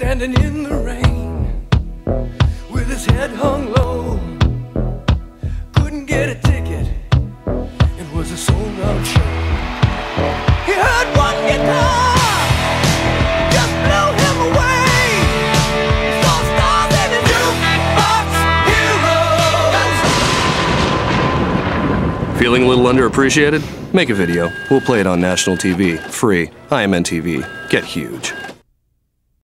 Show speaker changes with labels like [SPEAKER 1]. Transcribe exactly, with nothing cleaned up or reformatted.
[SPEAKER 1] standing in the rain with his head hung low. Couldn't get a ticket, it was a sold out show. He heard one guitar just blew him away. Saw stars in his jukebox heroes.
[SPEAKER 2] Feeling a little underappreciated? Make a video. We'll play it on national T V. Free. I M N T V. Get huge.